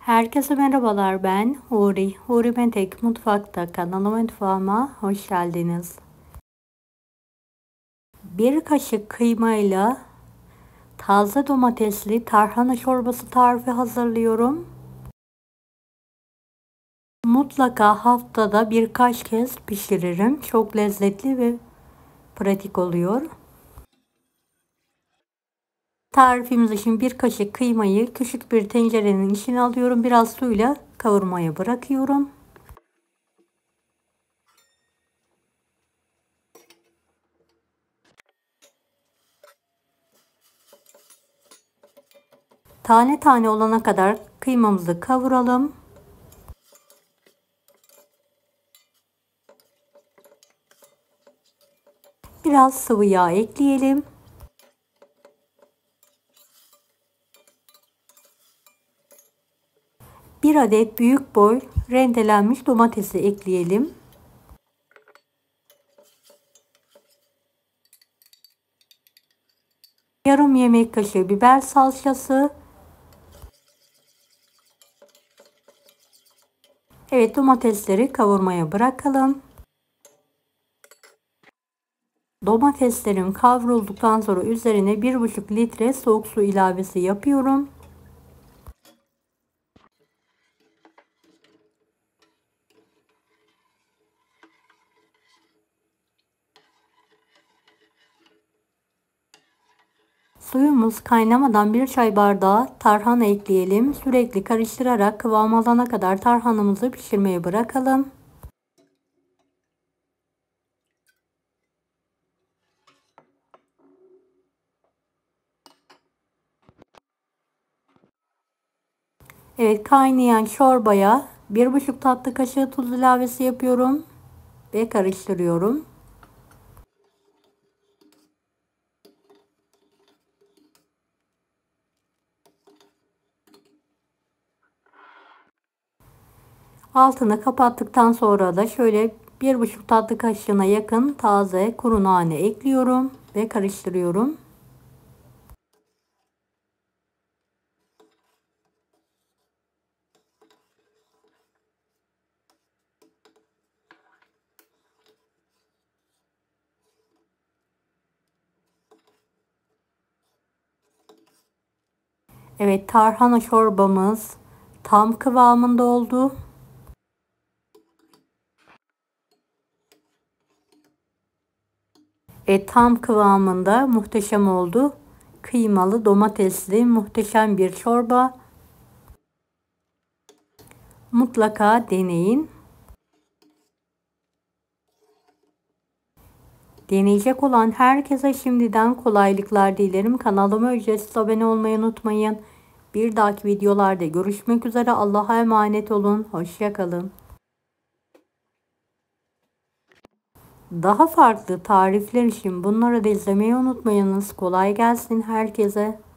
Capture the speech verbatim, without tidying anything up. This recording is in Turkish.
Herkese merhabalar, ben Huri. Huri Mentek Mutfak'ta kanalıma mutfağıma hoş geldiniz. Bir kaşık kıymayla taze domatesli tarhana çorbası tarifi hazırlıyorum. Mutlaka haftada birkaç kez pişiririm. Çok lezzetli ve pratik oluyor. Tarifimiz için bir kaşık kıymayı küçük bir tencerenin içine alıyorum. Biraz suyla kavurmaya bırakıyorum. Tane tane olana kadar kıymamızı kavuralım. Biraz sıvı yağ ekleyelim. Bir adet büyük boy rendelenmiş domatesi ekleyelim. Yarım yemek kaşığı biber salçası. Evet, domatesleri kavurmaya bırakalım. Domateslerim kavrulduktan sonra üzerine bir buçuk litre soğuk su ilavesi yapıyorum. Suyumuz kaynamadan bir çay bardağı tarhana ekleyelim. Sürekli karıştırarak kıvam alana kadar tarhanamızı pişirmeye bırakalım. Evet, kaynayan çorbaya bir buçuk tatlı kaşığı tuz ilavesi yapıyorum ve karıştırıyorum. Altını kapattıktan sonra da şöyle bir buçuk tatlı kaşığına yakın taze kuru nane ekliyorum ve karıştırıyorum. Evet, tarhana çorbamız tam kıvamında oldu. E, tam kıvamında muhteşem oldu. Kıymalı, domatesli muhteşem bir çorba. Mutlaka deneyin. Deneyecek olan herkese şimdiden kolaylıklar dilerim. Kanalıma ücretsiz abone olmayı unutmayın. Bir dahaki videolarda görüşmek üzere. Allah'a emanet olun. Hoşça kalın. Daha farklı tarifler için bunları da izlemeyi unutmayınız. Kolay gelsin herkese.